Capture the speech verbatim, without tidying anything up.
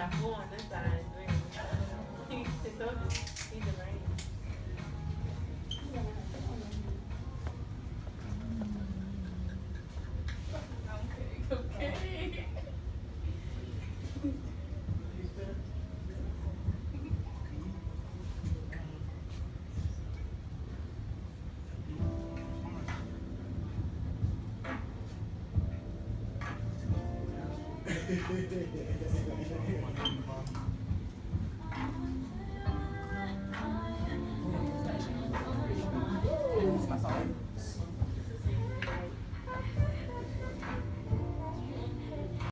got four on this side. Really. He told you. He's the rain. Okay. Okay.